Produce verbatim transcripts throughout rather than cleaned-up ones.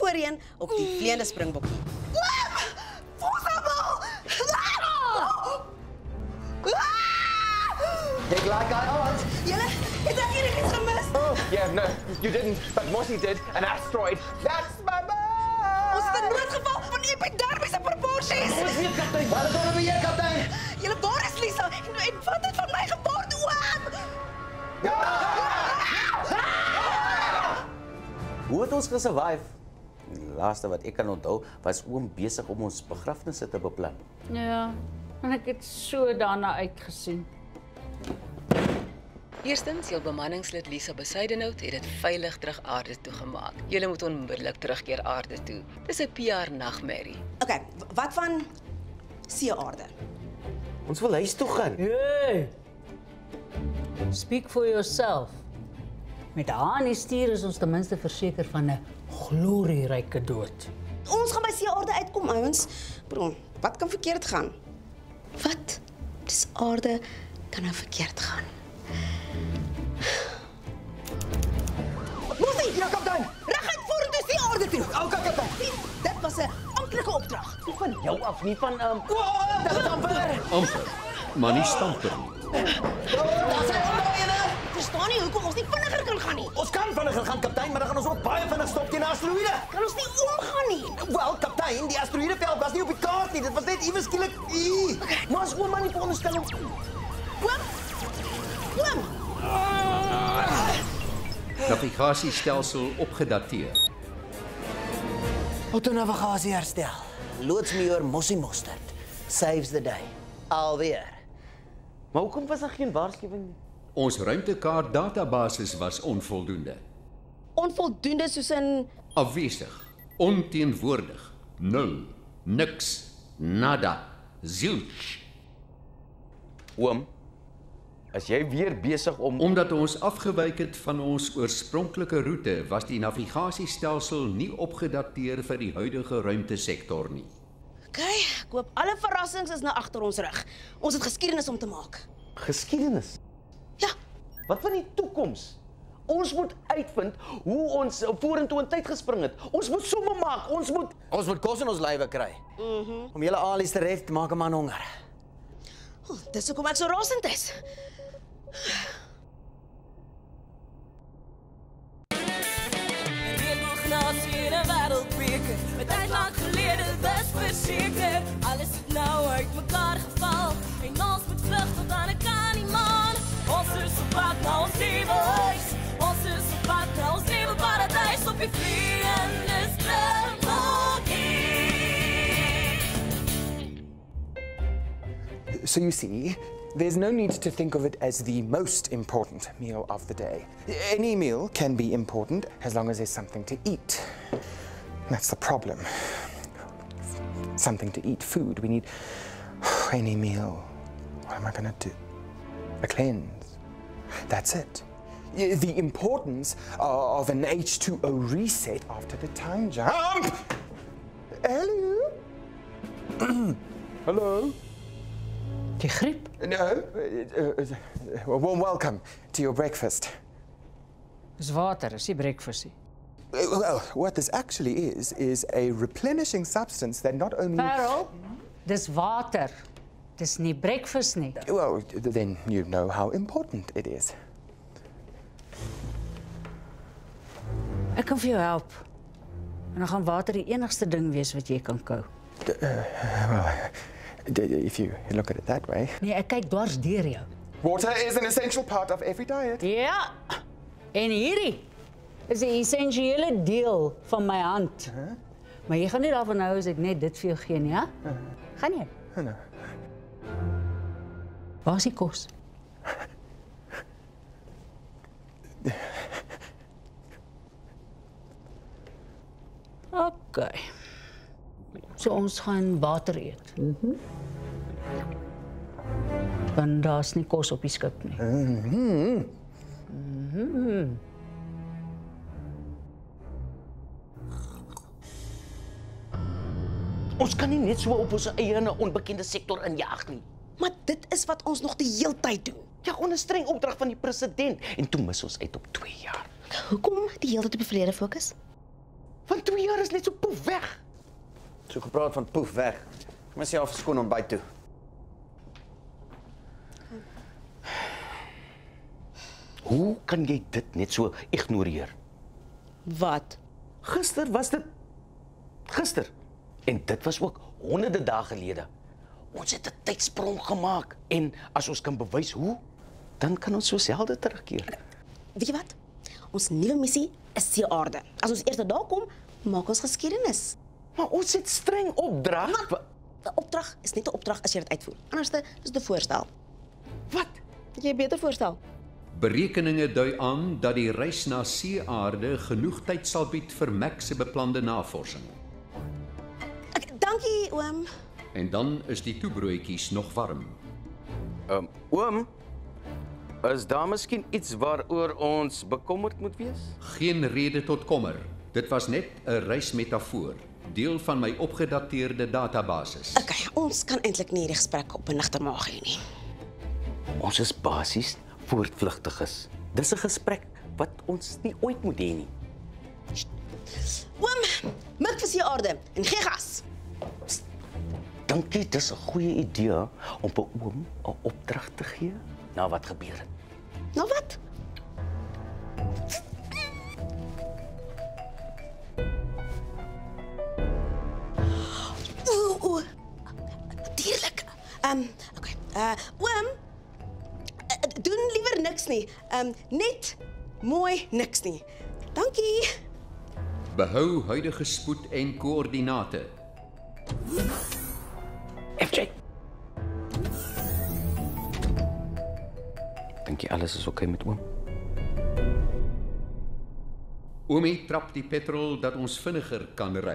voorheen op die vleiende springbokkie. Oom! Voorsabel! Take like I asked. Julle, het ek hier iets gemis? Oh, yeah, no, you didn't, but Mossy did. An asteroid. That's my bad! Ons het 'n noodgeval van epidermiese proporsies. Ons weet, kaptein. Wat is onder beheer, kaptein? Julle, waar is Lisa? En, en wat het van my geword, oom? Hoe het ons gesurvive? Die laaste wat ek kan onthou, was oom besig om ons begrafnisse te beplan. Ja, en ek het so daarna uitgesien. Eerstens, jou bemanningslid Lisa Besuidenhout het dit veilig terug aarde toe gemaak. Julle moet onmiddellik terugkeer aarde toe. Dis 'n P R nagmerrie. Okay, wat van seeaarde? Ons wil huis toe gaan. Hey! Speak for yourself. Met haar die stuur is ons ten minste verseker van 'n glorieryke dood. Ons gaan by seeaarde uitkom, ouens. Bron, wat kan verkeerd gaan? Wat? Dis aarde kan nou verkeerd gaan. Moesie! Ja, kaptein! Reguit vorentoe seeaarde toe! Okay, kaptein. Dit was 'n amptelike opdrag. Nie van jou af, nie van... Um... Oh, dat is amper! Amper, maar nie stamper nie. Daar zijn onderwijnen! Verstaan nie hoekom ons nie vinniger kan gaan nie. Ons kan vinniger gaan, kaptein, maar dan gaan ons ook baie vinnig stop teen 'n asteroïde. Kan ons nie omgaan nie. Wel, kaptein, die asteroïdeveld was nie op die kaart nie. Dit was net iewers skielik. Okay. Maar ons oom aan die veronderstelling. Oom! Oom! Navigasiestelsel opgedateer. Autonavigasie herstel. Loodsmajoor Mossy Mostert saves the day. Alweer. Maar hoekom was daar geen waarskuwing nie? Ons ruimtekaart databasis was onvoldoende. Onvoldoende soos in Afwesig, onteenwoordig, nul, niks, nada, zilch. Oom, is jy weer besig om... Omdat ons afgewyk het van ons oorspronklike roete, was die navigasiestelsel nie opgedateer vir die huidige ruimtesektor nie. Okay, ek hoop alle verrassings is nou agter ons rug. Ons het geskiedenis om te maak. Geskiedenis? Ja, Wat van die toekoms? Ons moet uitvind hoe ons vorentoe in tyd gespring het. Ons moet somme maak, ons moet... Ons moet kos in ons lywe kry. Mhm. Om julle alies te red, maak 'n man honger. Oh, dis hoekom ek so rasend is. Regenboognasie in 'n wêreldbeker. Met tyd lank gelede was verseker. Alles het nou uit mekaar geval. En ons moet vlug tot aan 'n Kanimaan. Ons is op pad na ons nuwe huis. Ons is op pad na ons nuwe paradijs op die vliegende springbokkie. So you see, there's no need to think of it as the most important meal of the day. Any meal can be important as long as there's something to eat. That's the problem. Something to eat, food. We need any meal. What am I going to do? A cleanse. That's it. The importance of an H two O reset after the time jump. Hello? Hello? Die griep? No. Uh, uh, a warm welcome to your breakfast. Dis water, is nie breakfast nie. Uh, Well, what this actually is, is a replenishing substance that not only... Farrell, dis water. Dis nie breakfast nie. Well, then you know how important it is. Ek kan vir jou help. En dan gaan water die enigste ding wees wat jy kan kou. If you look at it that way. Nee, ek kyk dwars deur jou. Water is an essential part of every diet. Ja. En hierdie is 'n essensiële deel van my hand. Uh -huh. Maar jy gaan nie daarvan hou as ek net dit vir jou gee nie, ja? Uh -huh. Gaan jy? Uh -huh. Waar is die kos? Okay. So ons gaan water eet. Mhm. Want daar's nie kos op die skip nie. Mhm. Mhm. Ons kan nie net so op ons eie in 'n onbekende sektor injaag nie. Maar dit is wat ons nog die hele tyd doen. Ja, onder streng opdrag van die president. En toe mis ons uit op twee jaar. Hoekom die hele tyd op die verlede fokus? Want twee jaar is net so poef weg. So gepraat van poef weg. Ek moet self skoon ontbyt toe. Hoe kan jy dit net so ignoreer? Wat? Gister was dit gister. En dit was ook honderde dae gelede. Ons het 'n tydsprong gemaak en as ons kan bewys hoe, dan kan ons so selde terugkeer. Weet jy wat? Ons nuwe missie is die aarde. As ons eers daar kom, maak ons geskiedenis. Maar ons het streng opdrag. Maar 'n opdrag is net 'n opdrag as jy dit uitvoer. Anders is dit 'n voorstel. Wat? Jy 'n beter voorstel. Berekeninge dui aan dat die reis na see-aarde genoeg tyd sal bied vir Max se beplande navorsing. Ek, dankie, oom. En dan is die toebroodjies nog warm. Um, oom, is daar miskien iets waaroor ons bekommerd moet wees? Geen rede tot kommer. Dit was net 'n reismetafoor, deel van my opgedateerde databasis. Okay, ons kan eintlik nie die gesprek op 'n nigter maag hê nie. Ons is basies voortvlugtiges. Dis 'n gesprek wat ons nie ooit moet hê nie. Oom, mik vir die aarde en gee gas. Dink jy dis 'n goeie idee om vir oom 'n opdrag te gee na wat gebeur het? Nou wat? Oeh, oeh. Natuurlik. Ehm, um, okay. Uh, oom, uh, doen liewer niks nie. Ehm, um, net mooi niks nie. Dankie. Behou huidige spoed en koördinate. F J. Dink jy alles is oké met oom? Oomie trap die petrol dat ons vinniger kan ry.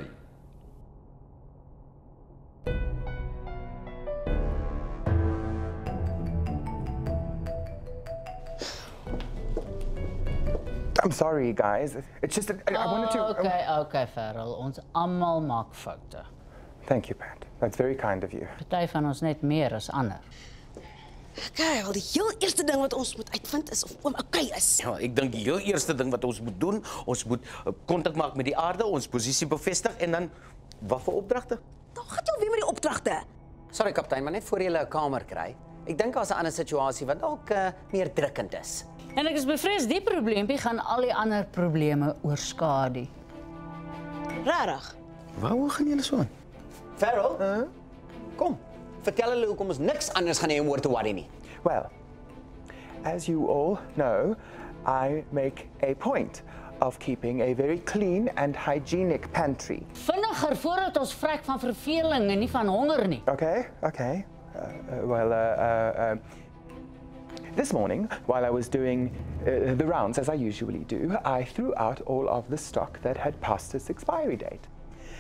I'm sorry, guys. It's just that I, I wanted to... Okay, okay, Farrell. Ons almal maak foute. Thank you, Pat. That's very kind of you. Party van ons net meer as ander. Okay, al die heel eerste ding wat ons moet uitvind is of oom okay is. Ja, ek dink die heel eerste ding wat ons moet doen, ons moet kontak uh, maak met die aarde, ons posisie bevestig en dan wat vir opdragte? Dan gaan jy weer met die opdragte. Sorry kaptein, maar net voor jy 'n kamer kry. Ek dink daar's 'n ander situasie wat dalk uh, meer drukkend is. En ek is bevrees die probleempie gaan al die ander probleme oorskadu. Rarig. Waarom gaan julle so aan? Farrell? Uh? Kom, vertel hulle hoekom ons niks anders gaan hê om oor te worry nie. Well, as you all know, I make a point of keeping a very clean and hygienic pantry. Vinniger voordat ons vrek van verveling en nie van honger nie. Okay, okay. Uh, uh, well, uh, uh, uh, this morning, while I was doing uh, the rounds, as I usually do, I threw out all of the stock that had passed its expiry date.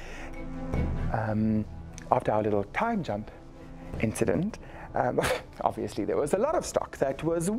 Um, after our little time jump incident, um, obviously there was a lot of stock that was...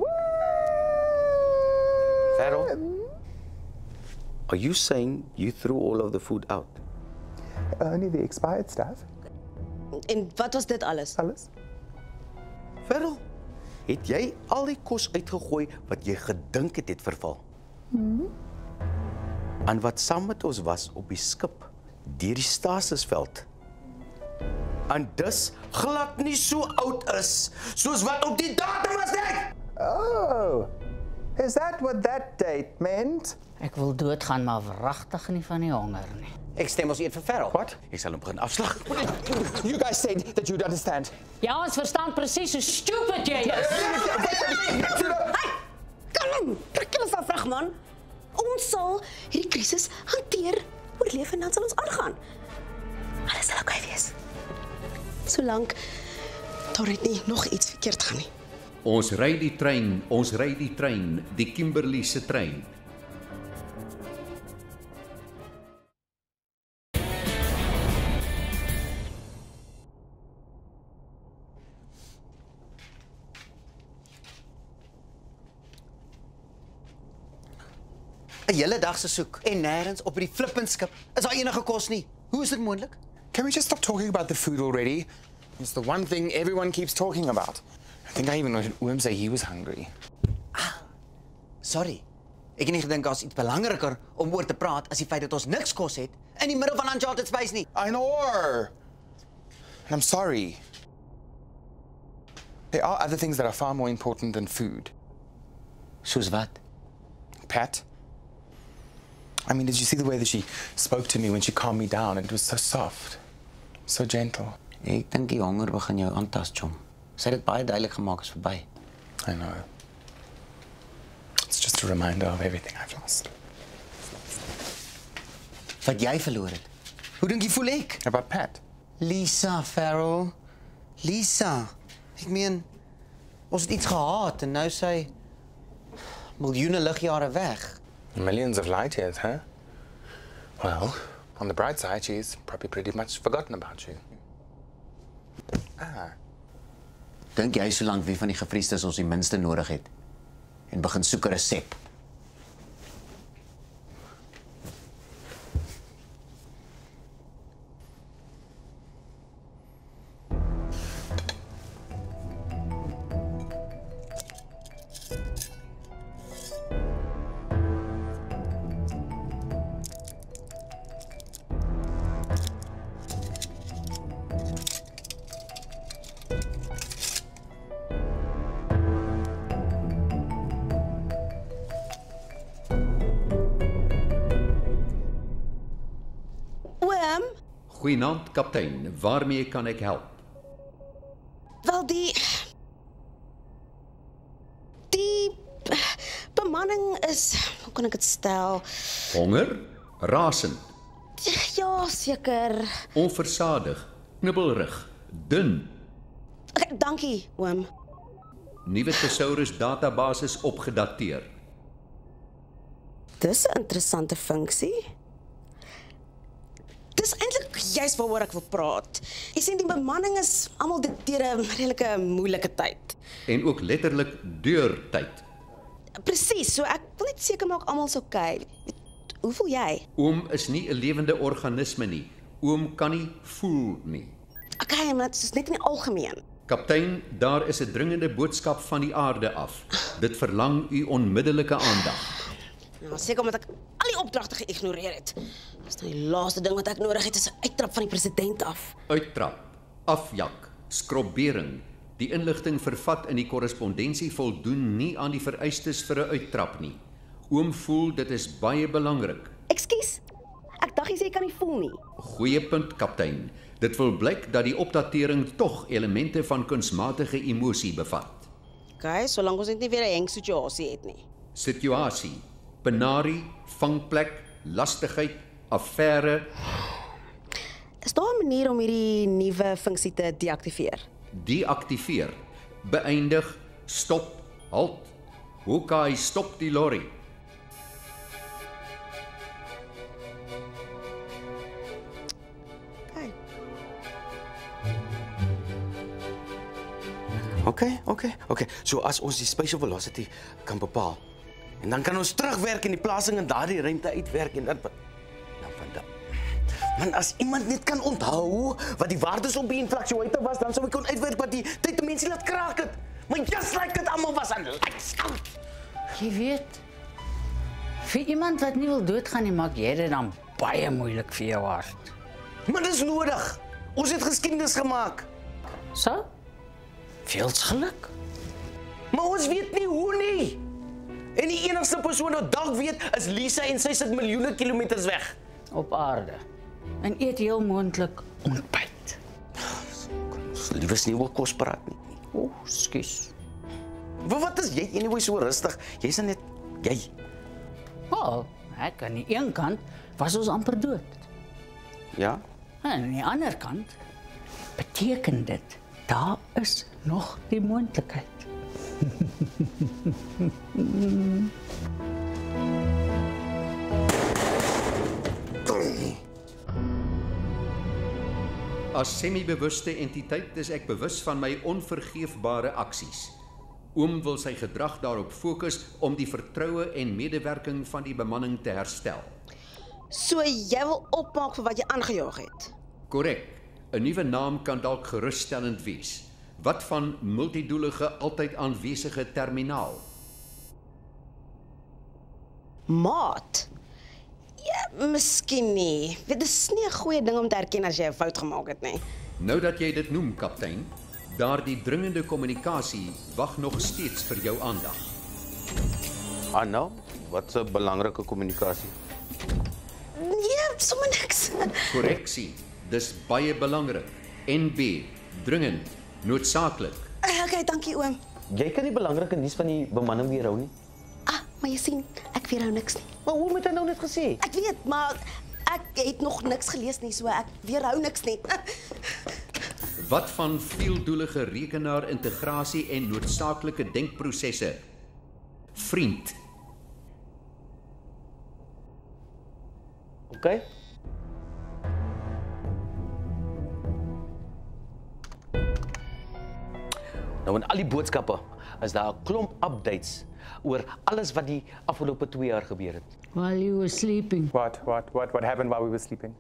Farrell, are you saying you threw all of the food out? Only the expired stuff. En wat was dit alles? Alles. Farrell, het jy al die kos uitgegooi wat jy gedink het het verval? Hmm. En wat saam met ons was op die skip, deur die Stasisveld. En dus glad nie so oud is, soos wat op die datum was nie! Oh, is that what that date meant? Ek wil doodgaan, maar wragtig nie van die honger nie. Ek stem ons eet vir Farrell. What? Ek sal hom begin afslag. You guys said that you'd understand. Ja, ons verstaan presies hoe stupid jy is. Hey, kalm, trek hulle van vrag man. Ons sal hierdie krisis hanteer, oorleef en dan sal ons aangaan. Alles sal oké wees. Solank daar net nie nog iets verkeerd gaan nie. Ons ry die trein, ons ry die trein, die Kimberley se trein. Een hele dag se soek en nêrens op die flippenskip is daar enige kos nie. Hoe is dit moontlik? Can we just stop talking about the food already? It's the one thing everyone keeps talking about. I think I even heard Oom say he was hungry. Sorry. Ek het nie gedink daar's iets belangriker om oor te praat as die feit dat ons niks kos het in die middel van Uncharted Space nie. I know. And I'm sorry. There are other things that are far more important than food. Soos wat? Pat? I mean, did you see the way that she spoke to me when she calmed me down? It was so soft, so gentle. Ek dink die honger begin jou aantas, chom. Sy het dit baie duidelik gemaak is verby. I know. It's just a reminder of everything I've lost. Wat jy verloor het. Hoe dink jy voel ek? About Pat? Lisa Farrell. Lisa. Ek meen, ons het iets gehad en nou sy miljoene ligjare weg. Millions of light years, huh? Well, on the bright side, she's probably pretty much forgotten about you. Ah. Dink jy solank wie van die gevriesdes ons die minste nodig het en begin soek 'n resep? Goeienaand, kaptein. Waarmee kan ek help? Wel, die... Die... bemanning is... Hoe kan ek het stel? Honger? Rasend? Ja, seker. Onversadig? Knibbelrig? Dun? Okay, dankie, oom. Nuwe thesaurus databasis opgedateer. Dis 'n interessante funksie. Dis eintlik juist waaroor ek wil praat. Jy sien, die bemanning is almal deur 'n redelike moeilike tyd. En ook letterlik deur tyd. Presies, so ek wil net seker maak almal's okay. Hoe voel jy? Oom is nie 'n lewende organisme nie. Oom kan nie voel nie. Okay, maar dit is net in die algemeen. Kaptein, daar is 'n dringende boodskap van die aarde af. Dit verlang u onmiddellike aandag. Nou, seker omdat ek al die opdragte geïgnoreer het. Dis nou die laaste ding wat ek nodig het, is 'n uittrap van die president af. Uittrap, afjak, skrobbering. Die inligting vervat in die korrespondensie voldoen nie aan die vereistes vir 'n uittrap nie. Oom voel dit is baie belangrik. Ekskuus. Ek dink jy sê jy kan nie voel nie. Goeie punt, kaptein. Dit wil blyk dat die opdatering tog elemente van kunsmatige emosie bevat. Okay, solank ons net nie weer 'n heng situasie het nie. Situasie, penarie, vangplek, lastigheid, affære. Is daar 'n manier om hierdie nuwe funksie te deaktiveer? Deaktiveer, beëindig, stop, halt. Hoe kan hy stop die lorry? Okay, okay, okay. So as ons die spatial velocity kan bepaal, en dan kan ons terugwerk en die plasing in daardie ruimte uitwerk en dan dan van da. Man, as iemand net kan onthou wat die waardes op die influktuator was, dan sou ek kon uitwerk wat die tyddimensie laat kraak het. Maar just like dit almal was aan lights out. Jy weet, vir iemand wat nie wil doodgaan nie, maak jy dit dan baie moeilik vir jou hart. Maar dis nodig. Ons het geskiedenis gemaak. So? Veels geluk. Maar ons weet nie hoe nie. En die enigste persoon wat dalk weet is Lisa en sy sit miljoene kilometers weg. Op aarde. En eet heel moontlik ontbyt. Liefes nie oor kos praat nie. O, oh, skus. Wat is jy anyway so rustig? Jy's net jy. Oh, ek aan die een kant was ons amper dood. Ja? En aan die ander kant beteken dit daar is nog die moontlikheid. As semi-bewuste entiteit is ek bewus van my onvergeefbare aksies. Oom wil sy gedrag daarop fokus om die vertroue en medewerking van die bemanning te herstel. So jy wil opmaak vir wat jy aangejaag het? Korrek. 'n Nuwe naam kan dalk gerusstellend wees. Wat van multidoelige, altyd aanwesige terminaal? Maat? Ja, miskien nie. Dit is nie 'n goeie ding om te erken as jy 'n fout gemaak het nie. Nou dat jy dit noem, kaptein, daardie dringende kommunikasie wag nog steeds vir jou aandag. Ah nou, wat 'n belangrike kommunikasie. Nee, sommer niks. Korreksie, dis baie belangrik. N B, dringend, noodsaaklik. Okay, dankie oom. Jy kan nie belangrike nuus van die bemanning weerhou nie. Ah, maar jy sien, ek weerhou niks nie. Maar hoe moet hy nou net gesê? Ek weet, maar ek het nog niks gelees nie, so ek weerhou niks nie. Wat van veeldoelige rekenaar-integrasie en noodsaaklike denkprosesse? Vriend. OK. Nou in al die boodskappe is daar 'n klomp updates oor alles wat die afgelope twee jaar gebeur het. While you were sleeping. What, what, what, what happened while we were sleeping?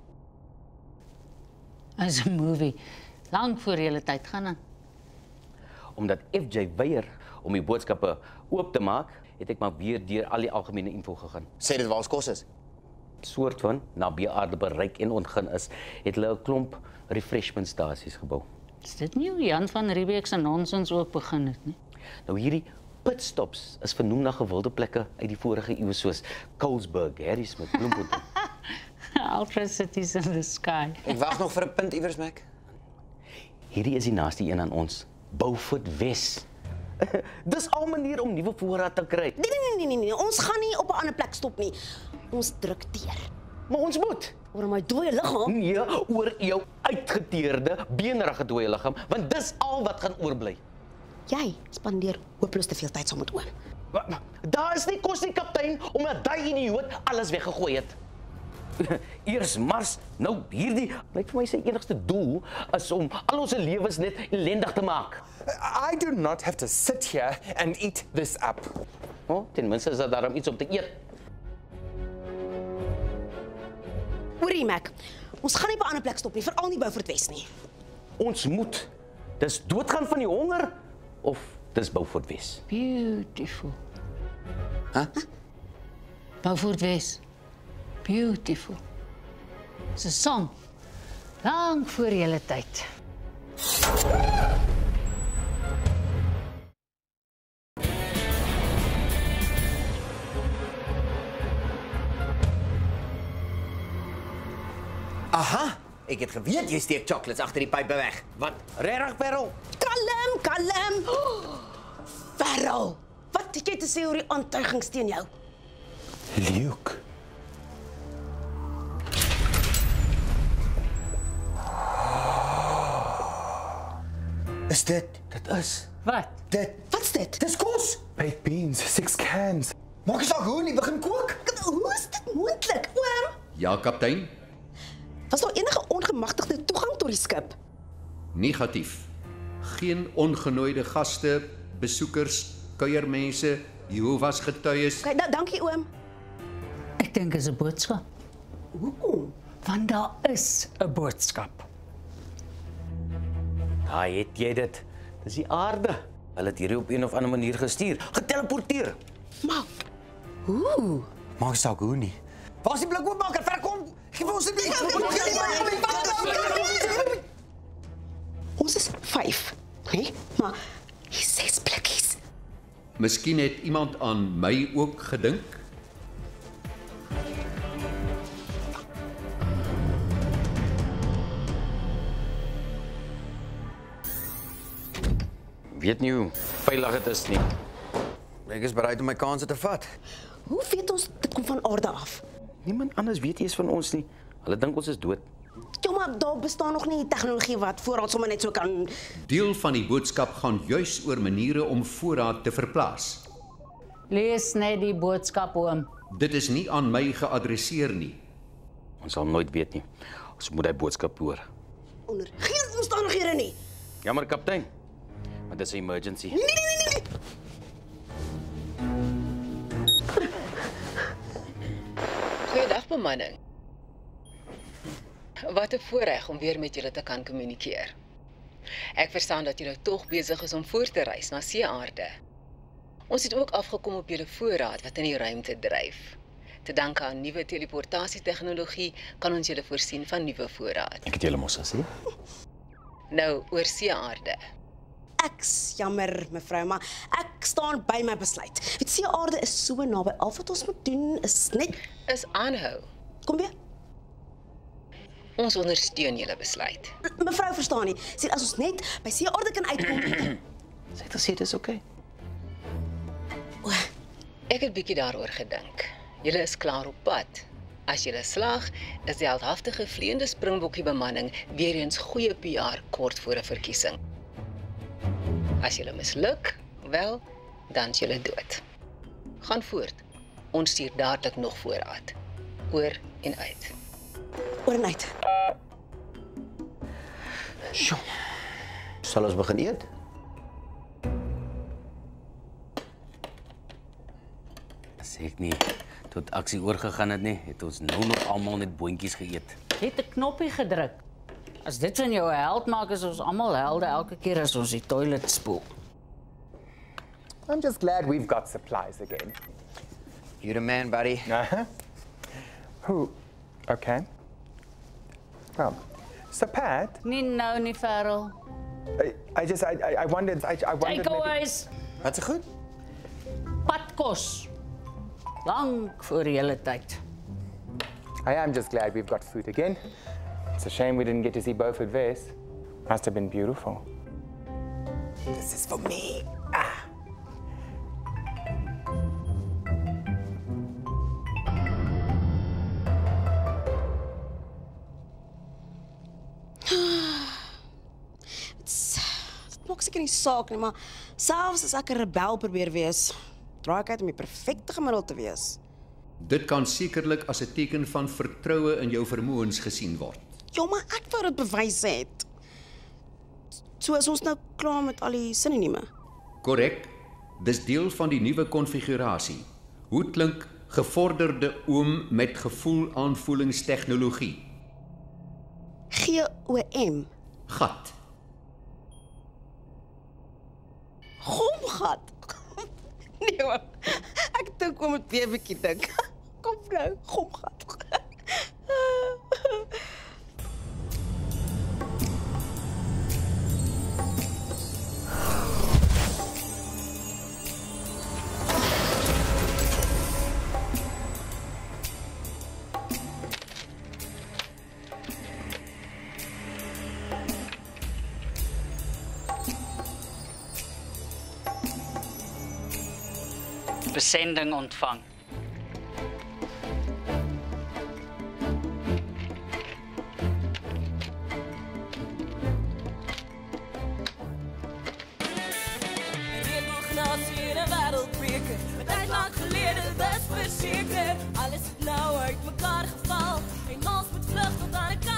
As a movie. Lang voor julle tyd gaan aan. Omdat F J weier om die boodskappe oop te maak, het ek maar weer deur al die algemene info gegaan. Sê dit waar ons kos is. Soort van naby aarde bereik en ontgin is, het hulle 'n klomp refreshment stasies gebou. Is dit nie hoe Jan van Riebeeck se nonsens ook begin het nie? Nou hierdie pitstops is vernoem na gewilde plekke uit die vorige eeu soos Colesburg, Harrismith, Bloemfontein. Ultra cities in the sky. Ek wag nog vir 'n punt iewers, Mac. Hierdie is die naaste een aan ons, Beaufort Wes. Dis al 'n manier om nuwe voorraad te kry. Nee, nee, nee, nee, nee, ons gaan nie op 'n ander plek stop nie. Ons druk teer. Maar ons moet. Oor my dooie liggaam? Nee, oor jou uitgeteerde, beenrige dooie liggaam, want dis al wat gaan oorbly. Jy spandeer hopeloos te veel tyd saam met oom. Daar is nie kos nie, kaptein, omdat daai idioot alles weggegooi het. Eers Mars, nou hierdie, lyk vir my sy enigste doel is om al ons lewens net ellendig te maak. I do not have to sit here and eat this up. Oh, ten minste is daar daarom iets om te eet. Hoorie, Mac, ons gaan nie op 'n ander plek stop nie, veral nie Beaufort Wes nie. Ons moet. Dis doodgaan van die honger of dis Beaufort Wes. Beautiful. Huh? Beaufort Wes. Beautiful. It's a song. Lang voor julle tyd. Aha, ek het geweet jy steek chocolates agter die pype weg. Wat? Regtig, Parel? Kalm, kalm. Oh, Farrell, wat het jy te sê oor die aantuigings teen jou? Luke. Is dit? Dit is. Wat? Dit. Wat's dit? Dis kos. Baked beans, six cans. Maak eens hoe nie begin kook. Hoe is dit moontlik, oom? Ja, kaptein. Was daar enige ongemagtigde toegang tot die skip? Negatief. Geen ongenooide gaste, besoekers, kuiermense, Jehovah's getuies. Okay, da dankie oom. Ek dink is 'n boodskap. Hoekom? Want daar is 'n boodskap. Daai het jy dit. Dis die aarde. Hulle het hierdie op een of ander manier gestuur, geteleporteer. Maar hoe? Maak saak hoe nie. Waar is die blik oopmaker? Verkom. Gee vir ons 'n blik. Ons is vyf, hè? Maar hier is ses blikkies. Miskien het iemand aan my ook gedink. Weet nie hoe veilig dit is nie. Ek is bereid om my kanse te vat. Hoe weet ons dit kom van aarde af? Niemand anders weet eers van ons nie. Hulle dink ons is dood. Ja, maar daar bestaan nog nie tegnologie wat voorraad sommer net so kan. Deel van die boodskap gaan juis oor maniere om voorraad te verplaas. Lees net die boodskap, oom. Dit is nie aan my geadresseer nie. Ons sal nooit weet nie. Ons moet daai boodskap hoor. Onder geen omstandighede nie. Jammer, kaptein. Maar dis 'n emergency. Nee, nee, nee, nee, nee. Goeiedag bemanning. Wat 'n voorreg om weer met julle te kan kommunikeer. Ek verstaan dat julle tog besig is om voort te reis na seeaarde. Ons het ook afgekom op julle voorraad wat in die ruimte dryf. Te danke aan nuwe teleportasietegnologie kan ons julle voorsien van nuwe voorraad. Ek het julle mos gesê. Nou oor seeaarde. Ek's jammer, mevrou, maar ek staan by my besluit. Weet seeaarde is so naby. Al wat ons moet doen is net is aanhou. Kom weer. Ons ondersteun julle besluit. Mevrou verstaan nie. Sê as ons net by seeaarde kan uitkom. Sy het gesê dis oké. Ek het bietjie daaroor gedink. Julle is klaar op pad. As julle slaag, is die heldhaftige vleiende springbokkie bemanning weer eens goeie P R kort voor 'n verkiesing. As julle misluk, wel, dan is julle dood. Gaan voort. Ons stuur dadelik nog voorraad. Oor en uit. Oor en uit. Sjoe. Sal ons begin eet? Sê ek nie, tot aksie oorgegaan het nie, het ons nou nog almal net boontjies geëet. Jy het 'n knoppie gedruk. As dit van jou 'n held maak, is ons almal helde elke keer as ons die toilet spoel. I'm just glad we've got supplies again. You're the man, buddy. Uh-huh. Who? Okay. Well, so Pat, Nie nou nie, Farrell. I, I just, I, I I wondered, I, I wondered Takeaways. Wat is goed? Padkos. Lank voor julle tyd. I am just glad we've got food again. It's a shame we didn't get to see Beaufort Vase. Must have been beautiful. This is for me. Dit maak seker nie saak nie, maar selfs as ek 'n rebel probeer wees, draai ek uit om die perfekte gemiddel te wees. Dit kan sekerlik as 'n teken van vertroue in jou vermoëns gesien word. Ja, maar ek wou dit bewys het. So is ons nou klaar met al die sinonieme. Korrek. Dis deel van die nuwe konfigurasie. Hoe klink gevorderde oom met gevoel-aanvoelingstegnologie? G O M. Gat. Gomgat. Nee, man. Ek dink om het weer 'n bietjie dink. Kom nou, gomgat. Besending ontvang. Wereldbeker, met tijd lang geleden, dat is verzeker. Alles is nou uit elkaar geval. En ons moet vluchten tot aan de kant.